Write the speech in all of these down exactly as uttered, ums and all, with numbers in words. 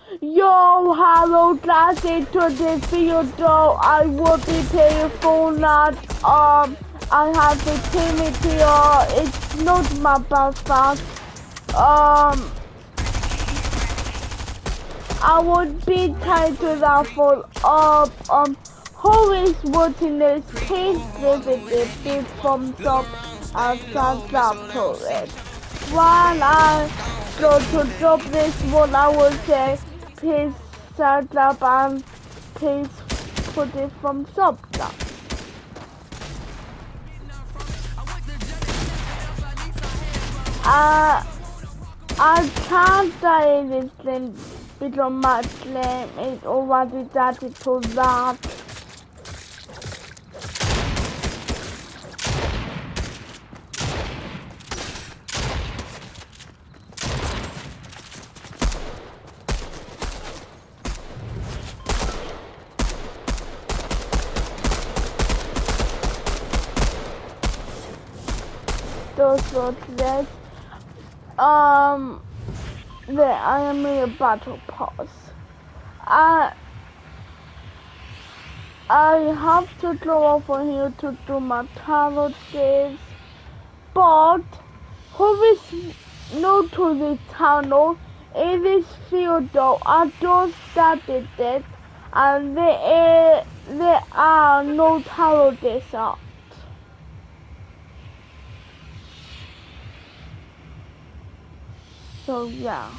Yo, hello classic. To this video though, I will be playing Fortnite. Um, I have the team here. It's not my best fast. Um, I would be titled out for um um who is watching this? Please visit it. This from top and thumbs up to it. While I go to drop this one, I will say please shut up and please put it from top down. Uh, I can't say anything because my claim is already started to that. Those were this. Um, the enemy battle pass. I I have to go over here to do my tarot saves, but who is new to this channel? In this video, I just started it, and there there are no tarot days out. So yeah.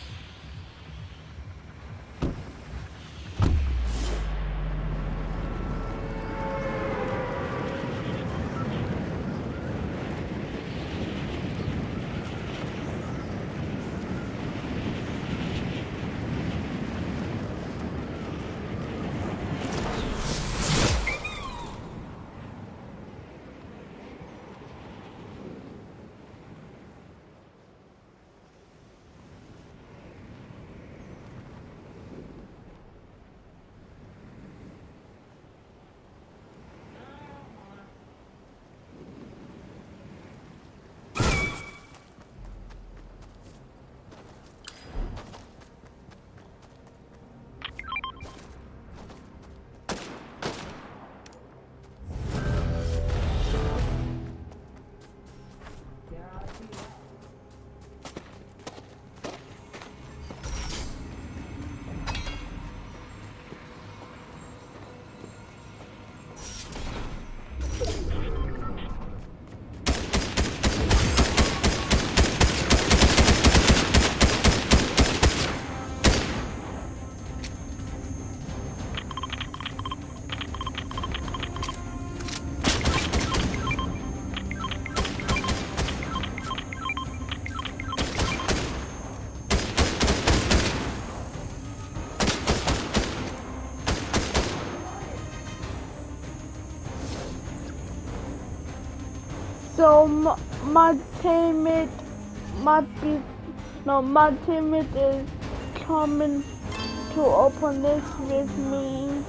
So my, my teammate might be, no, my teammate is coming to open this with me.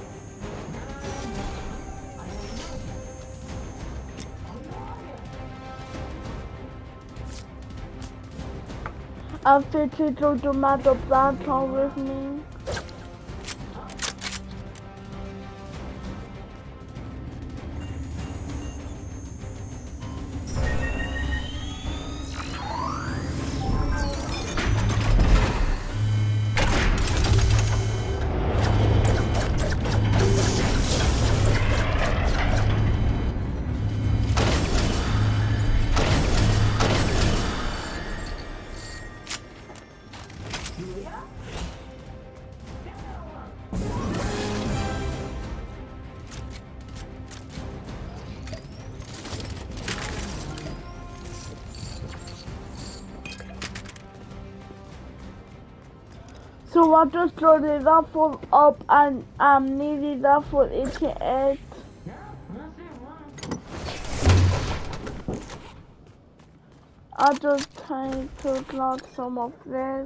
I'll fit it to tomato plant on with me. So I just loaded it raffle up and I'm nearly raffle eighty-eight. I just take to load some of this.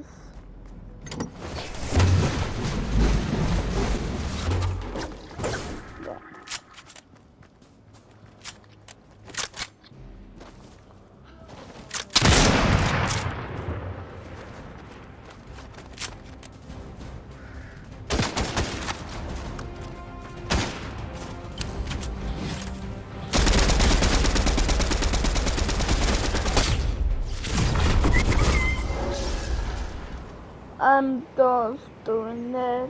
I'm just doing this.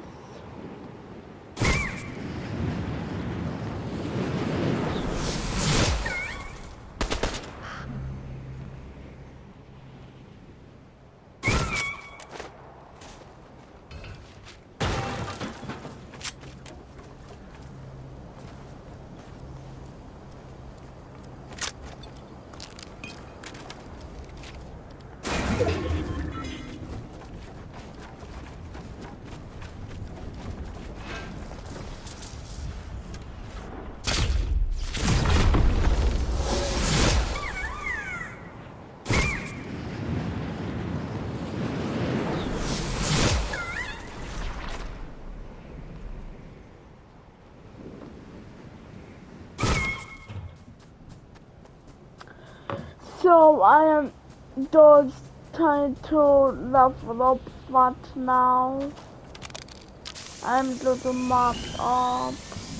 So I am just trying to level up that now. I'm just a map up.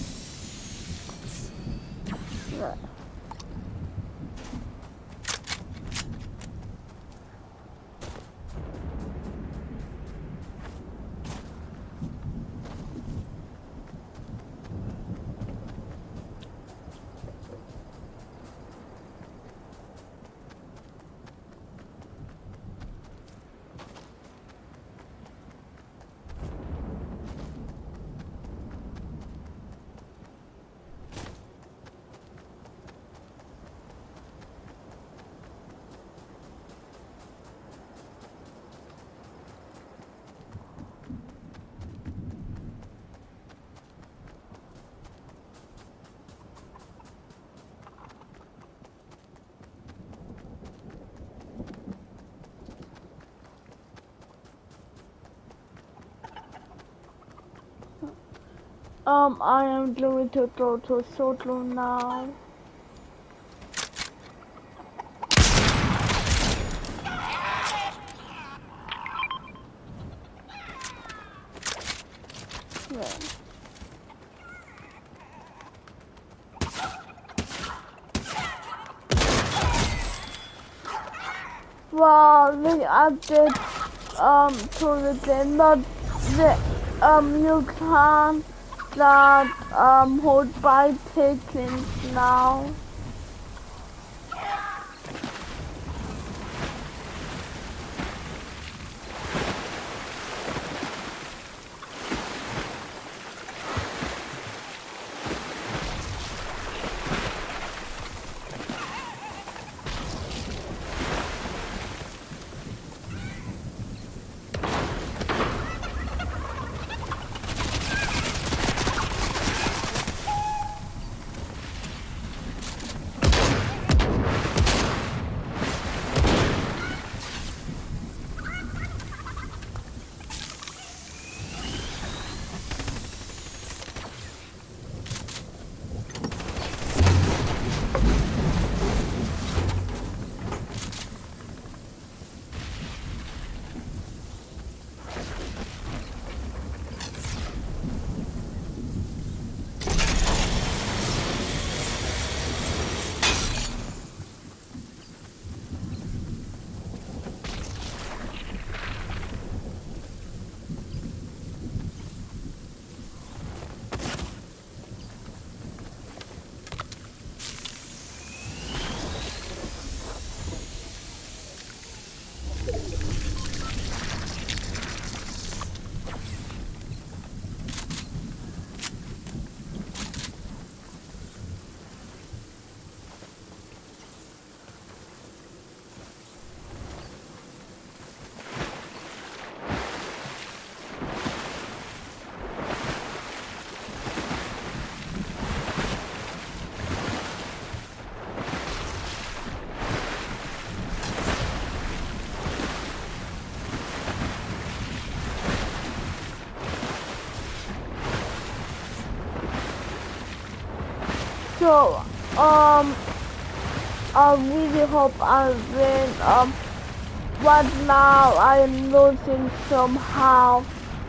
Yeah. Um, I am going to go to solo now. Yeah. Well, they added um to the game that the um you can that um hold by pickings now. So, um, I really hope I win. Um, but now I am losing somehow.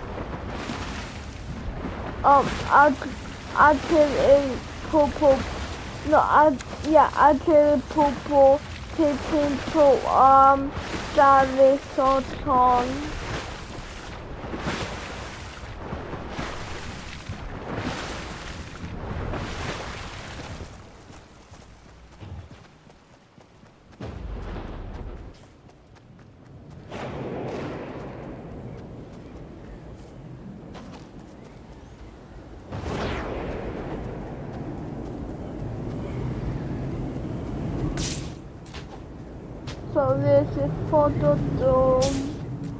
Um, I, I kill a purple. No, I yeah, I kill a purple taking to um Charlie Sultan. So this is Photodome.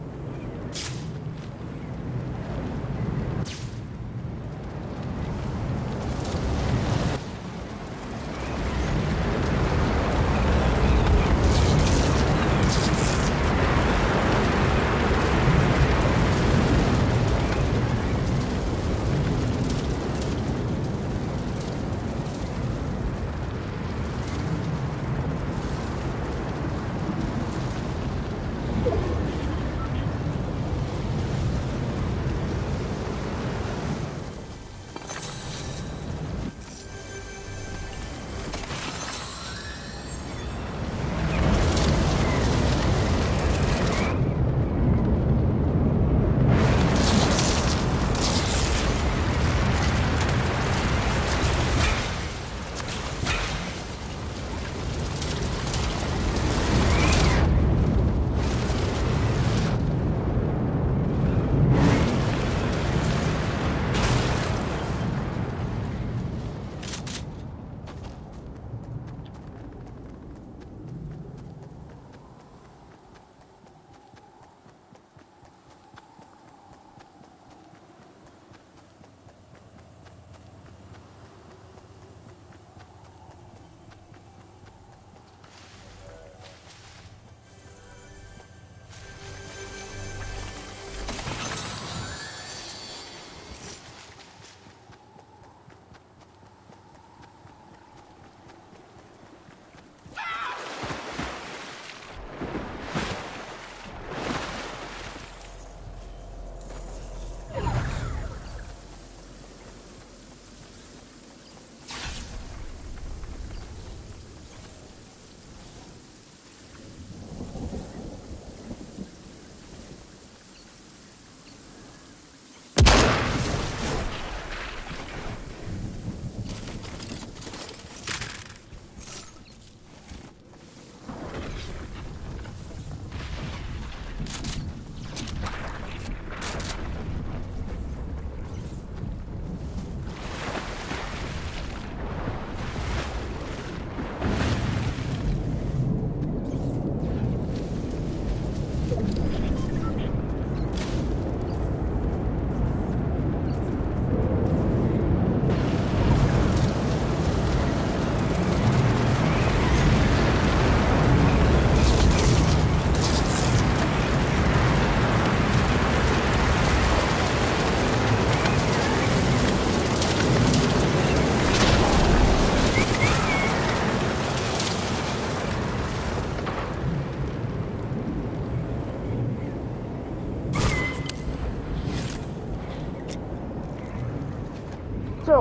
So,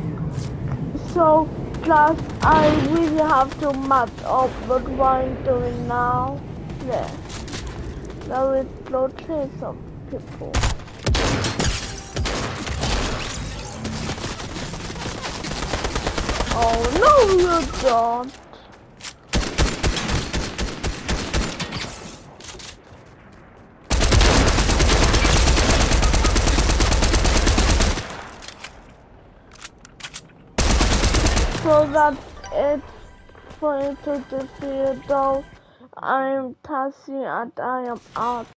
so class, I really have to match up with what I'm doing now. There, there is no trace of people. Oh no, you don't. So that's it for into the video. I'm Tassie and I am out.